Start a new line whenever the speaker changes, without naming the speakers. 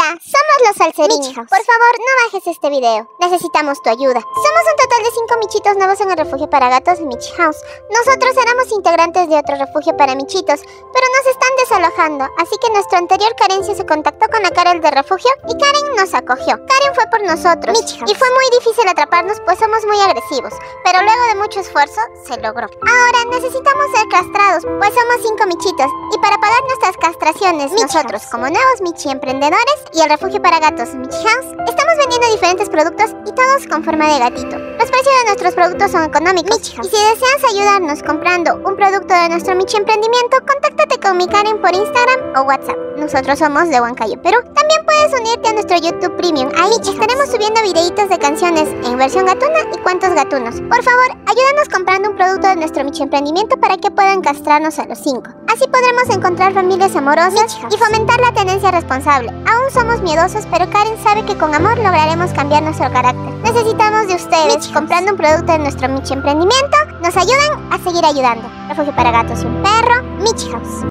Hola, somos los salseriños. Por favor, no bajes este video. Necesitamos tu ayuda. Somos un total de 5 michitos nuevos en el refugio para gatos de Michi House. Nosotros éramos integrantes de otro refugio para michitos, pero nos están desalojando, así que nuestro anterior Carencio se contactó con la Karel del refugio y Karen nos acogió. Karen fue por nosotros y fue muy difícil atraparnos, pues somos muy agresivos, pero luego de mucho esfuerzo se logró. Ahora necesitamos ser castrados, pues somos 5 michitos, y para pagar nuestras castraciones, nosotros como nuevos michi emprendedores y el refugio para gatos Michi House, estamos vendiendo diferentes productos y todos con forma de gatito. Los precios de nuestros productos son económicos, y si deseas ayudarnos comprando un producto de nuestro michi emprendimiento, contáctate con mi Karen por Instagram o WhatsApp. Nosotros somos de Huancayo, Perú. También puedes unirte a nuestro YouTube Premium. Ahí estaremos subiendo videitos de canciones en versión gatuna y cuentos gatunos. Por favor, ayúdanos comprando un producto de nuestro michi emprendimiento para que puedan castrarnos a los 5. Así podremos encontrar familias amorosas y fomentar la tenencia responsable. Aún somos miedosos, pero Karen sabe que con amor lograremos cambiar nuestro carácter. Necesitamos de ustedes. Comprando un producto de nuestro michi emprendimiento, nos ayudan a seguir ayudando. Refugio para gatos y un perro, Michi House.